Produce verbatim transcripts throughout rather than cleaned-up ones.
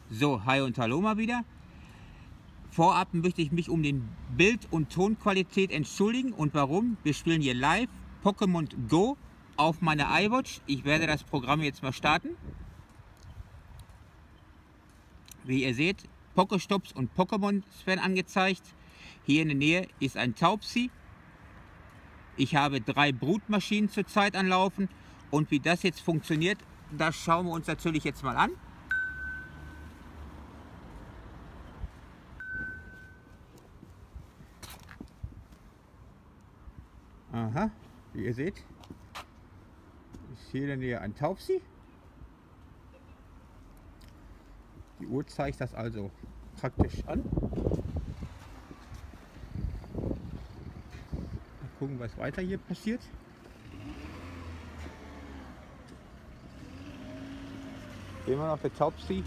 So, hi und hallo mal wieder. Vorab möchte ich mich um den Bild- und Tonqualität entschuldigen. Und warum? Wir spielen hier live Pokémon Go auf meiner iWatch. Ich werde das Programm jetzt mal starten. Wie ihr seht, Pokéstops und Pokémon werden angezeigt. Hier in der Nähe ist ein Taubsi. Ich habe drei Brutmaschinen zurzeit anlaufen. Und wie das jetzt funktioniert, das schauen wir uns natürlich jetzt mal an. Aha, wie ihr seht, ist hier in der Nähe ein Taubsi. Die Uhr zeigt das also praktisch an. Mal gucken, was weiter hier passiert. Immer noch der Taubsi.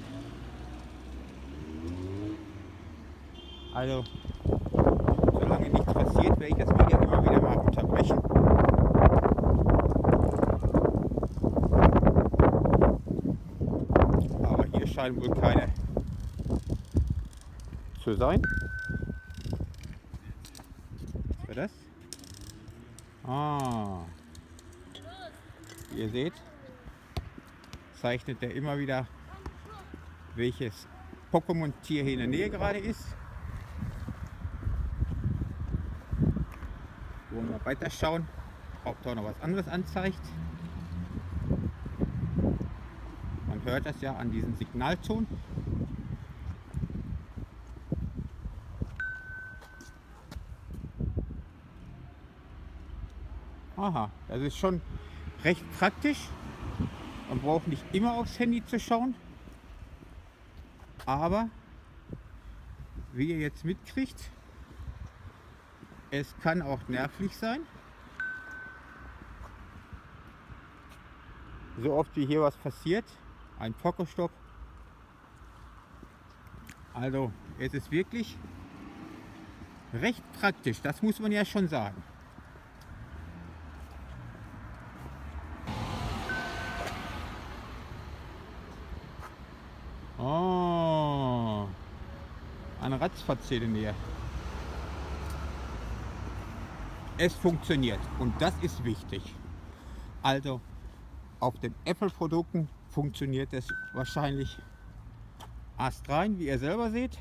Also, solange nichts passiert, werde ich das Video immer wieder mal unterbrechen. Aber hier scheinen wohl keine zu sein. Was war das? Ah, wie ihr seht, zeichnet er immer wieder, welches Pokémon-Tier hier in der Nähe gerade ist. Wollen wir mal weiter schauen, ob da noch was anderes anzeigt. Man hört das ja an diesem Signalton. Aha, das ist schon recht praktisch. Man braucht nicht immer aufs Handy zu schauen. Aber wie ihr jetzt mitkriegt, es kann auch nervig sein. So oft wie hier was passiert, ein Pokéstop. Also es ist wirklich recht praktisch, das muss man ja schon sagen. Oh, ein Ratzfatz in der Nähe. Es funktioniert und das ist wichtig. Also auf den Apple-Produkten funktioniert es wahrscheinlich astrein, wie ihr selber seht.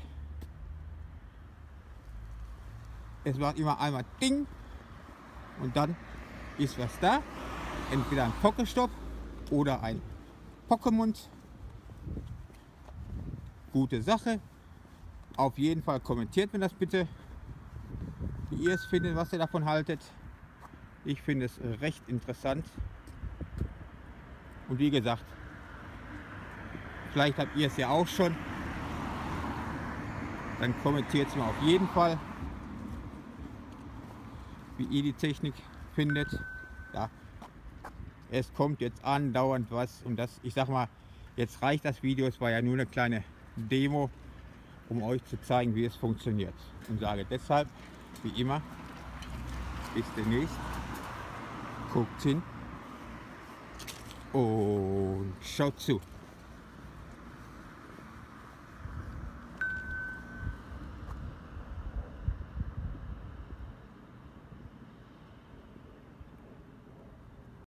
Es macht immer einmal Ding und dann ist was da. Entweder ein Pokéstop oder ein Pokémon. Gute Sache. Auf jeden Fall kommentiert mir das bitte, wie ihr es findet, was ihr davon haltet. Ich finde es recht interessant. Und wie gesagt, vielleicht habt ihr es ja auch schon. Dann kommentiert es mir auf jeden Fall, wie ihr die Technik findet. Ja, es kommt jetzt andauernd was und das, ich sag mal, jetzt reicht das Video. Es war ja nur eine kleine Demo, um euch zu zeigen, wie es funktioniert. Und sage deshalb, wie immer, bis demnächst. Guckt hin und schaut zu.